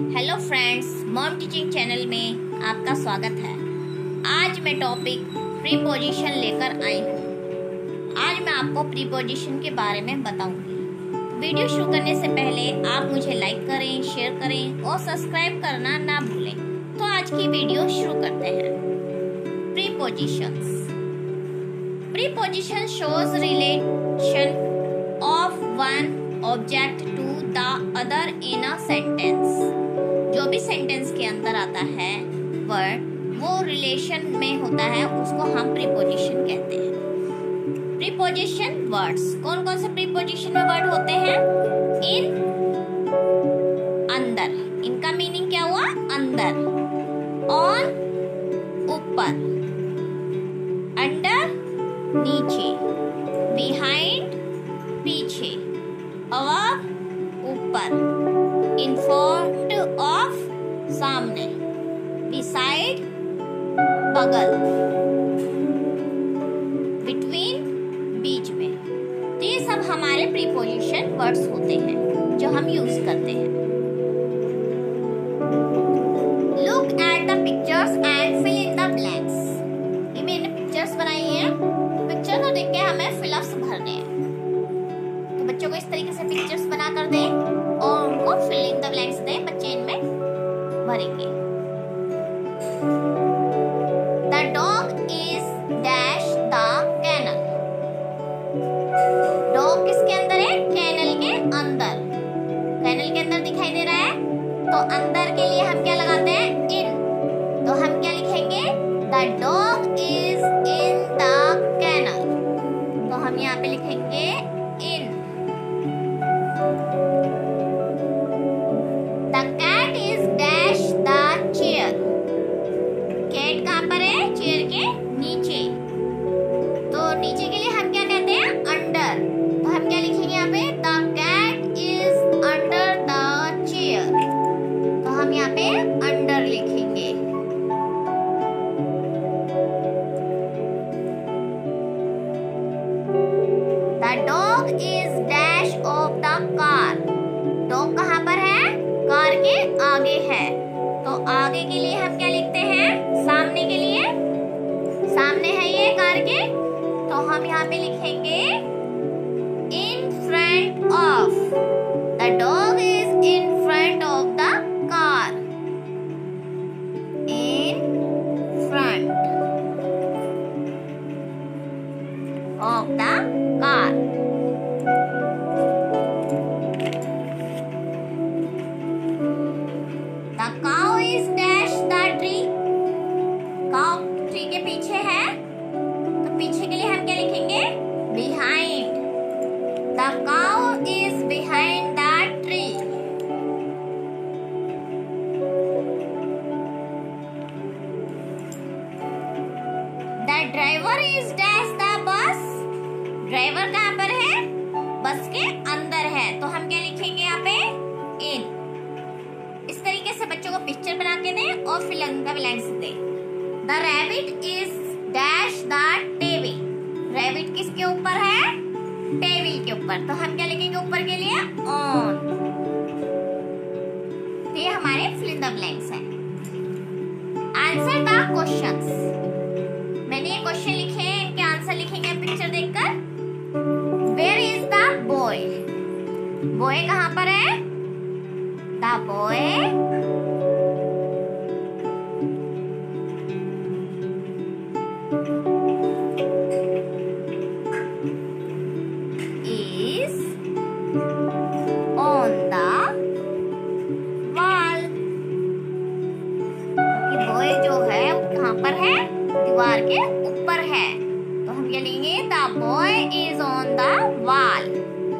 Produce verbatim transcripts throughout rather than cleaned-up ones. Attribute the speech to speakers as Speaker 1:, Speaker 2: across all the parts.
Speaker 1: Hello friends, mom teaching channel में आपका स्वागत है। आज मैं टॉपिक प्रीपोजिशन लेकर आई हूँ। आज मैं आपको प्रीपोजिशन के बारे में बताऊंगी। वीडियो शुरू करने से पहले आप मुझे लाइक करें, शेयर करें और सब्सक्राइब करना ना भूलें। तो आज की वीडियो शुरू करते हैं। Prepositions. Preposition shows relation of one object to the other in a sentence. जो भी सेंटेंस के अंदर आता है वर्ड, वो रिलेशन में होता है, उसको हम प्रीपोजिशन कहते हैं। प्रीपोजिशन वर्ड्स, कौन कौन से प्रीपोजिशन में वर्ड होते हैं? इन, अंदर, इनका मीनिंग क्या हुआ? अंदर। ऑन, ऊपर। अंडर, नीचे। बिहाइंड, पीछे। अबव, ऊपर। इन फ्रंट ऑफ, सामने। बिसाइड, बगल। बिटवीन, बीच में। तो ये सब हमारे प्रीपोजिशन वर्ड्स होते हैं जो हम यूज करते हैं। Look at the pictures and fill in the blanks. ये मैंने पिक्चर्स बनाई हैं। पिक्चर को देख के हमें फिलअप्स भरने हैं। तो बच्चों को इस तरीके से पिक्चर्स बना कर दें और उनको फिल इन द ब्लैंक्स दें। बच्चे इनमें भरेंगे। The dog is dash the kennel. Dog किसके अंदर है? कैनल के अंदर। कैनल के अंदर दिखाई दे रहा है, तो अंदर के लिए हम क्या लगाते हैं? इन। तो हम क्या लिखेंगे? The dog is in the kennel. तो हम यहाँ पे लिखेंगे in. The cat is dash the chair. Cat कहाँ पर है? चेयर के नीचे। तो नीचे के लिए हम क्या कहते हैं? अंडर। तो हम क्या लिखेंगे यहाँ पे? The cat is under the chair. तो हम यहाँ पे अंडर लिखेंगे। The dog is dash of the car. Dog कहाँ पर है? कार के आगे है। तो आगे के लिए हम क्या लिखते हैं? सामने के लिए, सामने है ये कार के, तो हम यहाँ पे लिखेंगे in front of. The dog is in front of the car. In front of the car. The cow is dash the tree. Cow tree के पीछे है, तो पीछे के लिए हम क्या लिखेंगे? Behind. The cow is behind the tree. The driver is dash the bus. Driver कहाँ पर है? बस के अंदर है, तो हम क्या लिखेंगे यहाँ पे? इन। इस तरीके से बच्चों को पिक्चर बना के दें और फिल इन द ब्लैंक्स दें। The rabbit is dash the table. Rabbit किसके ऊपर है? टेबल के ऊपर। तो हम क्या लिखेंगे ऊपर के लिए? ऑन। तो ये हमारे फिल इन द ब्लैंक्स हैं। Answer the questions. मैंने ये क्वेश्चन लिखे हैं, इनके आंसर लिखेंगे पिक्चर देखकर। Where is the boy? Boy कहाँ पर है? The boy is on the wall. कि boy जो है कहाँ पर है? दीवार के ऊपर है, तो हम क्या लेंगे? The boy is on the wall.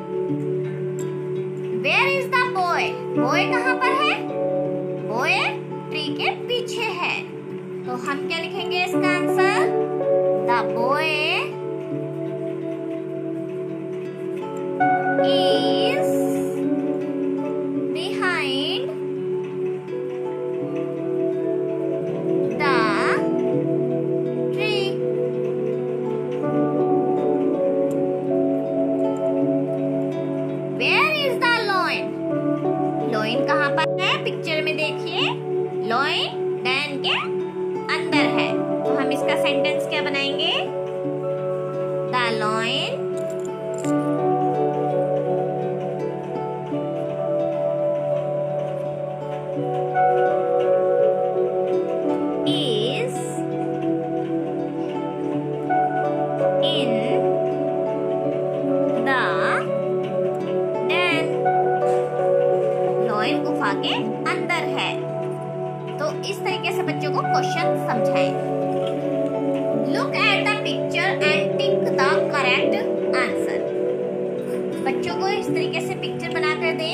Speaker 1: Where is the boy? boy कहाँ पर है? boy ट्री के पीछे है, तो हम क्या लिखेंगे इसका answer? The boy is behind the tree. Where is the lion? loin कहाँ पर है? पिक्चर में सेंटेंस क्या बनाएंगे? The lion is in the den. Lion गुफा के अंदर है। तो इस तरीके से बच्चों को क्वेश्चन समझाएं। Look at the picture and tick the correct answer. बच्चों को इस तरीके से पिक्चर बनाकर दें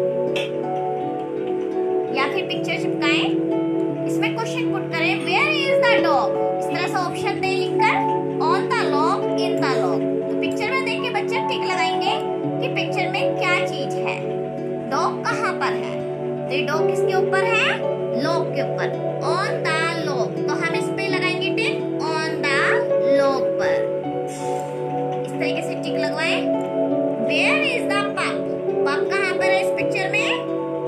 Speaker 1: या फिर पिक्चर चिपकाएं, इसमें क्वेश्चन पुट करें, वेयर इज द डॉग। इस तरह से ऑप्शन दे लिखकर, on the log, in the log. तो पिक्चर में देख के बच्चे टिक लगाएंगे कि पिक्चर में क्या चीज है, डॉग कहाँ पर है। तो ये डॉग किसके ऊपर है? लॉग के ऊपर, ऑन द लॉग। तो हम इस पे लगाएंगे टिक, ऑन द लॉग पर। इस तरीके से टिक लगवाएं। वेयर इज द पप। पप कहाँ पर है इस पिक्चर में?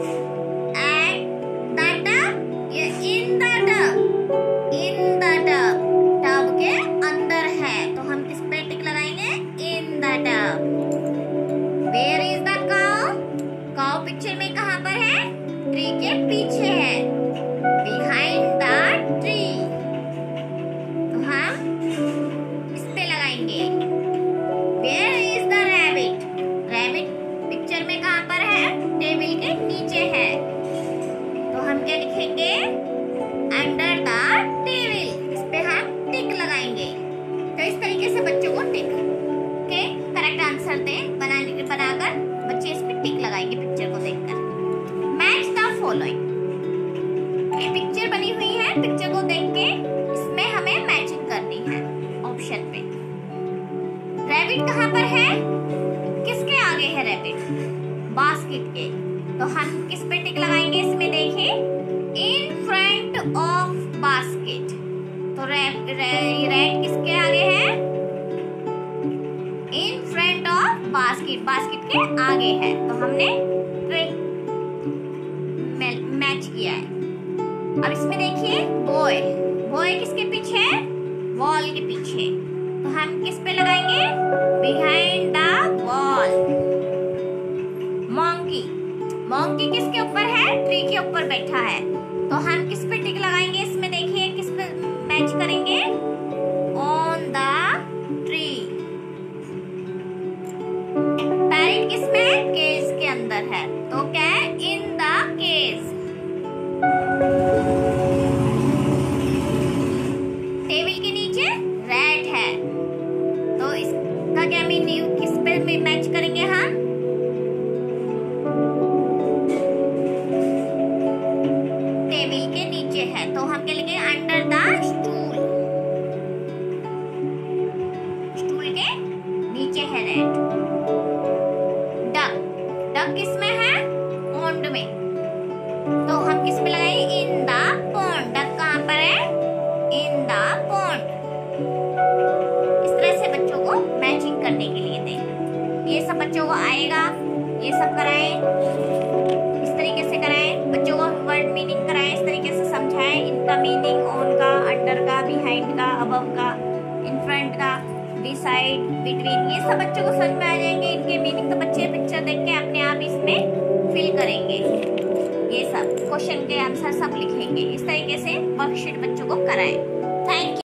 Speaker 1: In the tub, in the tub, tub के अंदर है। तो हम किस पे टिक लगाएंगे? In the tub. Where is the cow. Cow picture में कहाँ पर है? ट्री के पीछे है, बिहाइंड द ट्री। तो हम इस पे लगाएंगे। Where is the rabbit. Rabbit picture में कहाँ पर है? टेबल के नीचे है। तो हम क्या लिखेंगे? Under the table. इस पे हम टिक लगाएंगे। तो इस तरीके से बच्चों को टिक के करेक्ट आंसर दें बनाने बनाकर बच्चे इस पे टिक लगाएंगे पिक्चर को देखकर। Match the following. ये पिक्चर बनी हुई है, पिक्चर को देख के इसमें हमें मैचिंग करनी है ऑप्शन पे। रैबिट कहाँ पर है? किसके आगे है रैबिट? बास्केट के। तो हम किस पे टिक लगाएंगे इसमें? देखिए, इन फ्रंट ऑफ बास्केट। तो रैट रैट किसके आगे है? In front of basket, basket के आगे है। तो हमने मैच किया है। अब इसमें देखिए, बॉय, बॉय किसके पीछे है? वॉल के पीछे। तो हम किस पे लगाएंगे? Behind the wall. Monkey, monkey किसके ऊपर है? ट्री के ऊपर बैठा है। तो हम किस पे टिक लगाएंगे इसमें? देखिए किस पे मैच करेंगे? On the tree. पैरेट किसमें? केज के अंदर है। तो क्या है? In the cage. टेबल के नीचे रैट है। तो इसका क्या मीनिंग? किस पे मैच करेंगे हम? टेबल के नीचे है। तो हम क्या लिखेंगे? Under the stool. स्टूल के नीचे है रैट। डक, डक किसमें है? पॉन्ड में। तो हम किस पे लगाएंगे? In the pond. डक कहाँ पर है? In the pond. इस तरह से बच्चों को मैचिंग करने के लिए दें। ये सब बच्चों को आएगा, ये सब कराएं, इस तरीके से कराएं। बच्चों को वर्ड मीनिंग कराएं, इस तरीके से समझाएं। इनका मीनिंग, ऑन का, अंडर का, बिहाइंड का, अबव का, इन फ्रंट का, बिसाइड, बिटवीन, ये सब बच्चों को समझ में आ जाएंगे। इनके मीनिंग तो बच्चे पिक्चर देख के अपने आप इसमें फिल करेंगे। ये सब क्वेश्चन के आंसर सब लिखेंगे। इस तरीके से वर्कशीट बच्चों को कराएं। Thank you.